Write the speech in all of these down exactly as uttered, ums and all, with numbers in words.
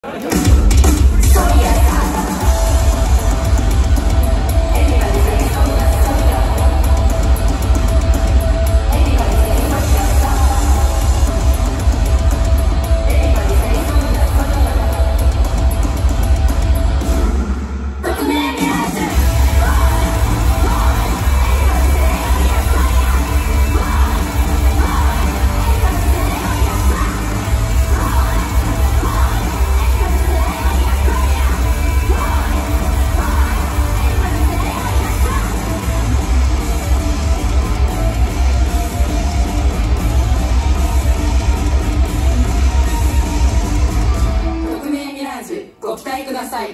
ご期待ください。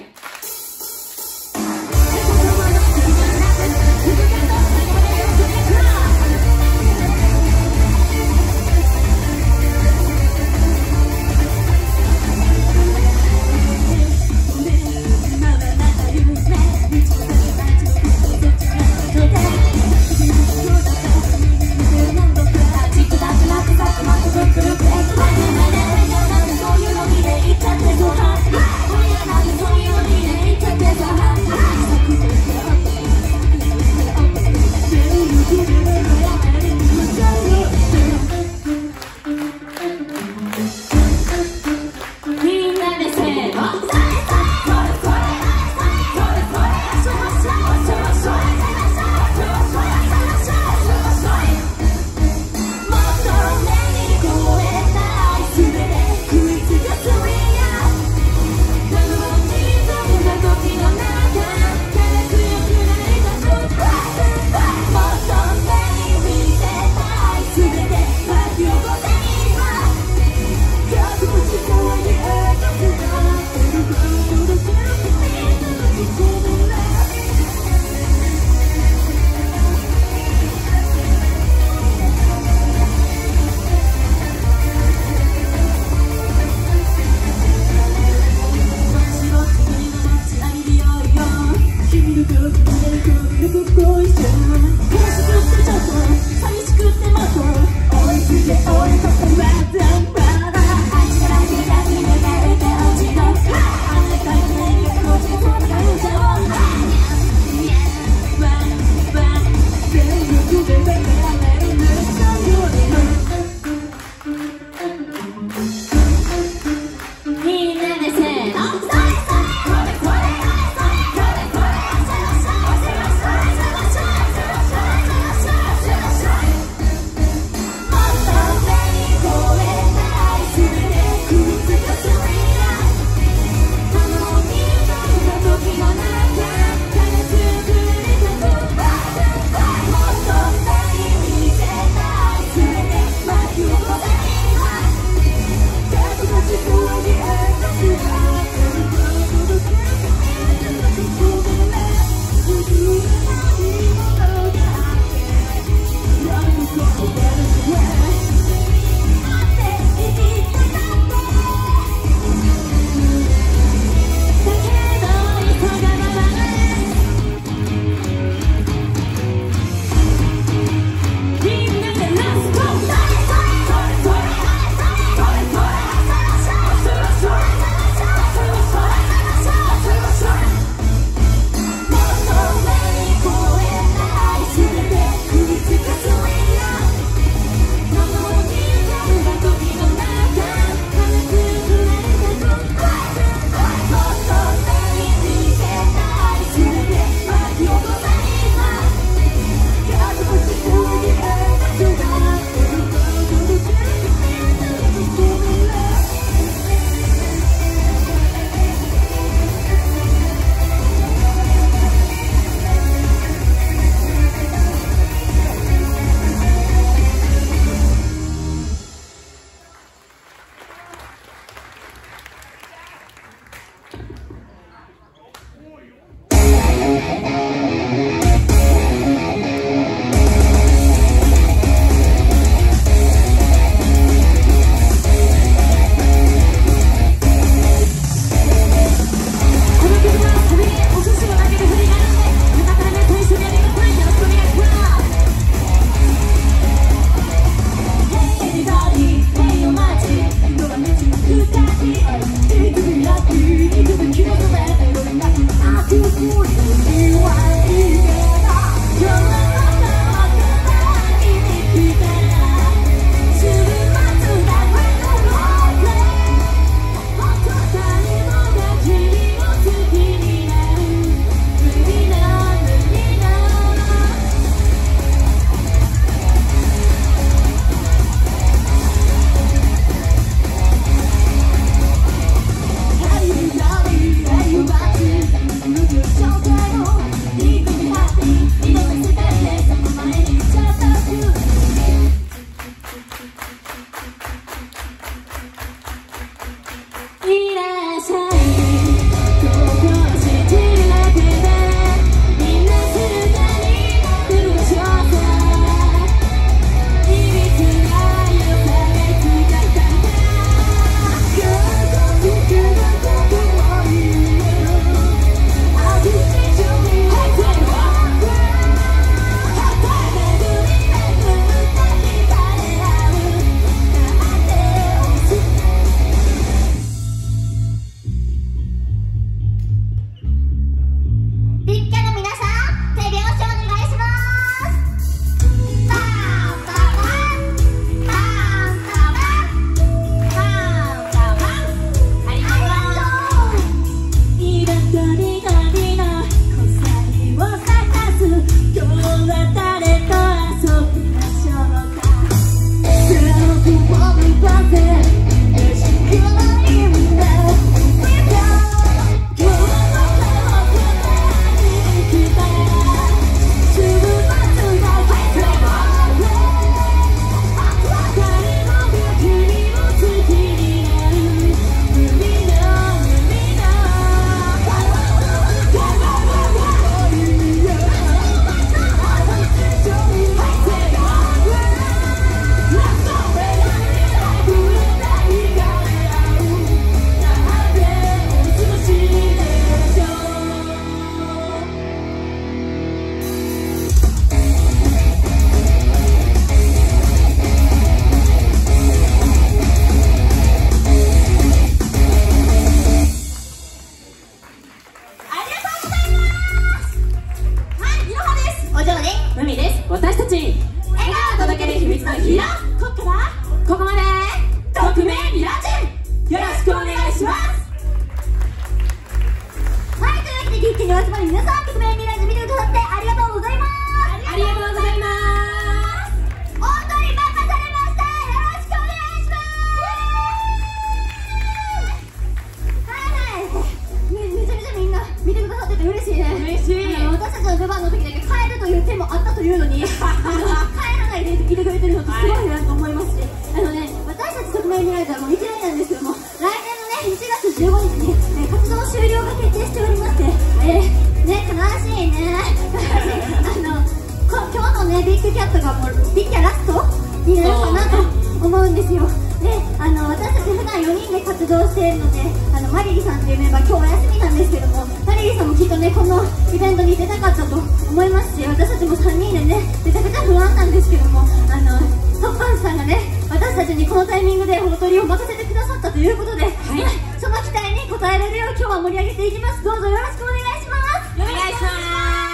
の出番の時だけ変えるという手もあったというのにあの変えらないでいてくれてるのってすごいなと思いますし、あのね、私たち特命ミライズはもういきなりなんですけども、来年のねいちがつじゅうごにちに、えー、活動終了が決定しておりまして、えー、ね、悲しいね悲しいあのこ今日のねビッグキャットがもうビッグキャラストになるかなと思うんですよ。で、あの私たち普段よにんで活動しているので、あのマリリさんというメンバー今日お休みなんですけども、マリリさんもきっとねこのイベントに出たかったと思いますし、私たちもさんにんでねめちゃくちゃ不安なんですけども、あのトッパンさんがね私たちにこのタイミングで踊りを任せてくださったということで、はい、その期待に応えられるよう今日は盛り上げていきます。どうぞよろしくお願いします。 お願いします。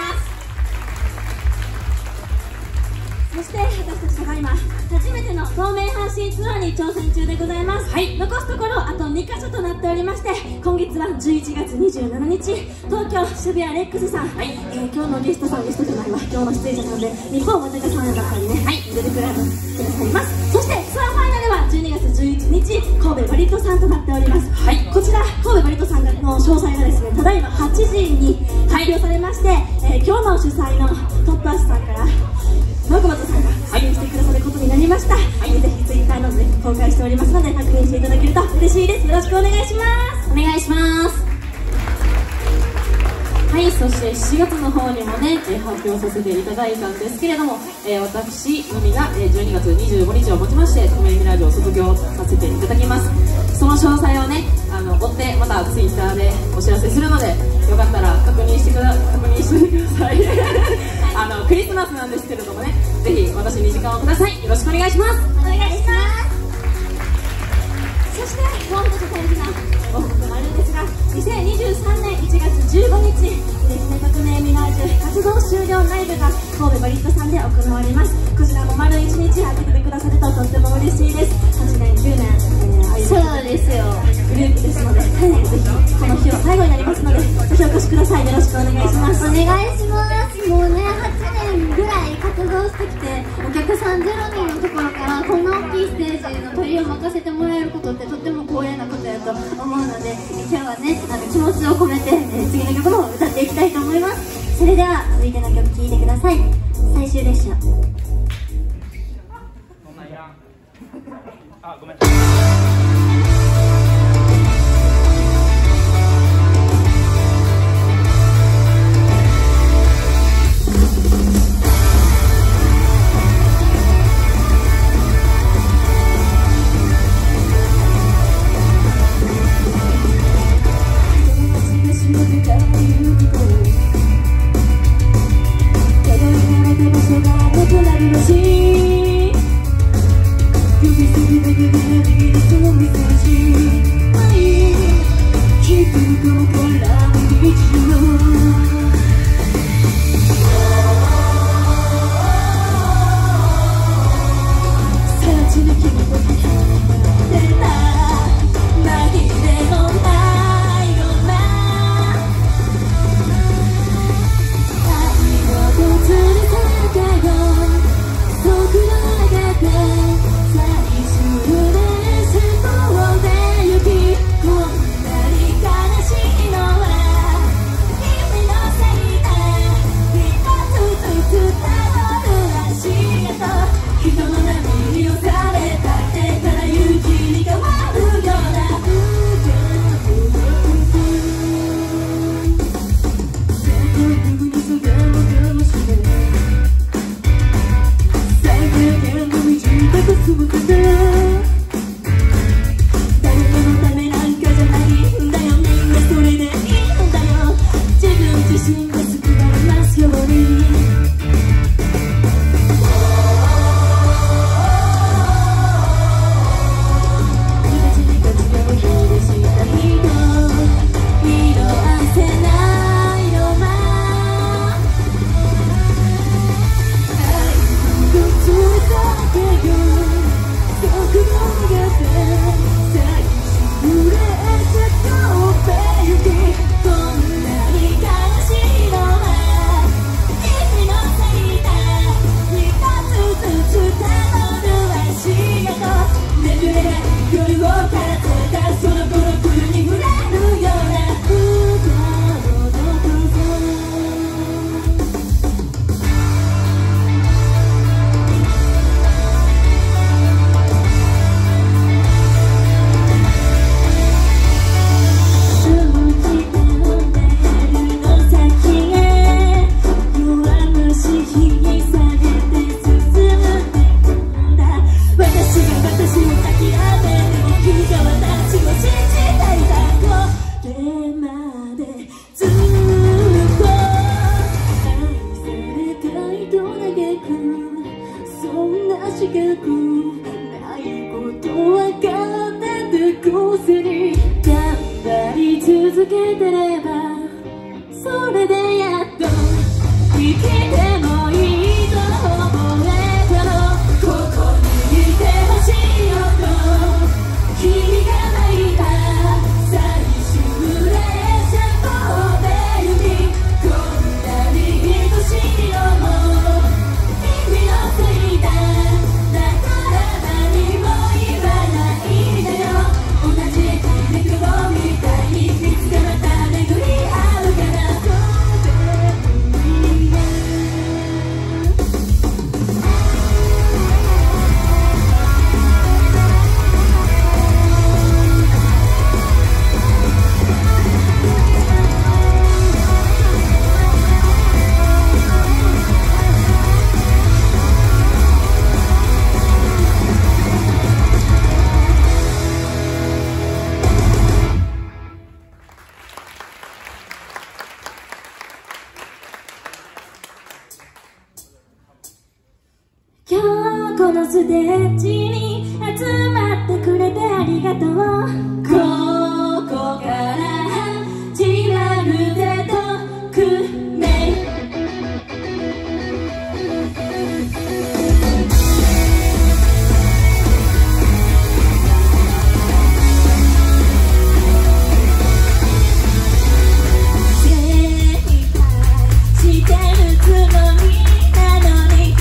そして私たちが今初めての東名阪神ツアーに挑戦中でございます、はい、残すところあとにかしょとなっておりまして、今月はじゅういちがつにじゅうしちにち東京渋谷レックスさん、はい、えー、今日のゲストさんゲストじゃないわ今日の出演者なので日本またかさんだったりね、はい、出てくださいます。そしてツアーファイナルはじゅうにがつじゅういちにち神戸バリットさんとなっております、はい、こちら神戸バリットさんの詳細がですねただいまはちじに発表されまして、えー、今日の主催のトップアスさんから直子松さんが出演してくださることになりました、はい、ぜひツイッターなどで公開しておりますので確認していただけると嬉しいです。よろしくお願いします。 お願いします。はい、そしてしちがつの方にもね、えー、発表させていただいたんですけれども、えー、私のみが、えー、じゅうにがつにじゅうごにちをもちまして特命ミラージュを卒業させていただきます。その詳細をねあの追ってまたツイッターでお知らせするので、よかったら確認してくだ確認してくださいあのクリスマスなんですけれどもね、ぜひ私に時間をください。よろしくお願いします。 お願いします。 そしてもう一つ大事な報告があるんですが、にせんにじゅうさんねんいちがつじゅうごにちですね、革命ミラージュ活動終了ライブが神戸バリットさんで行われます。こちらも丸いちにち開けてくださるととっても嬉しいです。はちねんきゅうねん、えー、歩そうですよグループですので、はい、ぜひこの日は最後になりますのでぜひお越しください。よろしくお願いします。 お願いします。もうねはちねんぐらい活動してきて、お客さんゼロにんのところからこんな大きいステージのトリを任せてもらえることってとっても光栄なことやと思うので、今日はねあの気持ちを込めて、えー、次の曲も歌っていきたいと思います。それでは続いての曲聴いてください。最終列車。 あ、ごめん。 指先だけで続けてればそれでやっと生きてもいいと思えたの。ここにいてほしいよと君が泣いた最終列車飛べゆき、こんなに愛しいのも君のせいだ。だから何も言わないでよ。同じ陸をみたいにいつかまた巡り合うから。今日このステージに集まってくれてありがとう。ここから始まるで匿名。してるつもりなのに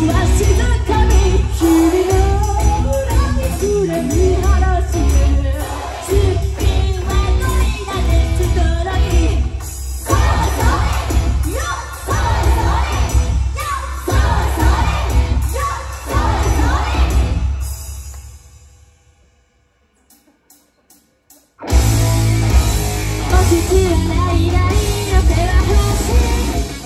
は静かに君の裏にくれ見晴らしてスピンはゴリラでストロイそうそれよそうそれよそうそれよそうそれ落ちきらないラインの手は欲しい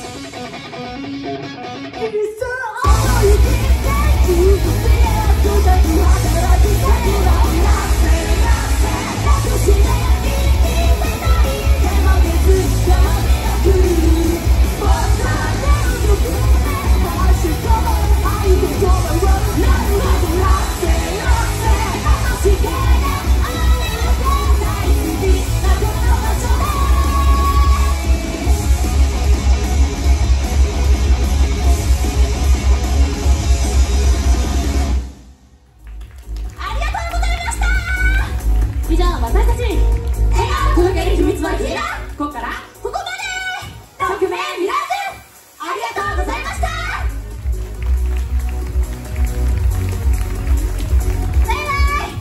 以上、私たち笑顔を届ける秘密は聞いた。ここからここまで特命ミラージュありがとうございました。バイバイ。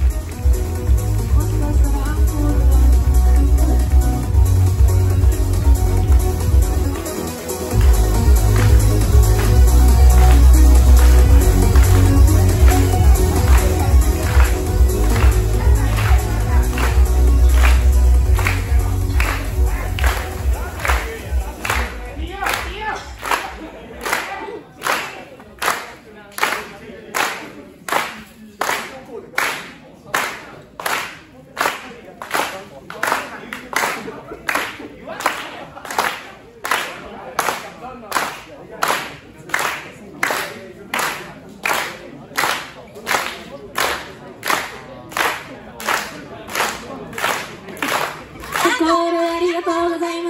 コールありがとうございます。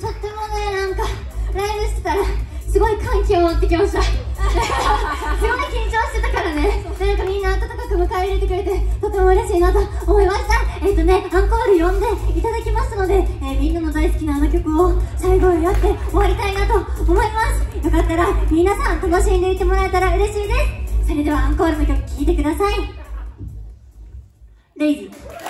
とってもね、なんかライブしてたらすごい感極まってきましたすごい緊張してたからね、なんかみんな温かく迎え入れてくれてとても嬉しいなと思いました。えっとね、アンコール呼んでいただきますので、えー、みんなの大好きなあの曲を最後やって終わりたいなと思います。よかったら皆さん楽しんでいってもらえたら嬉しいです。それではアンコールの曲聴いてください。レイズ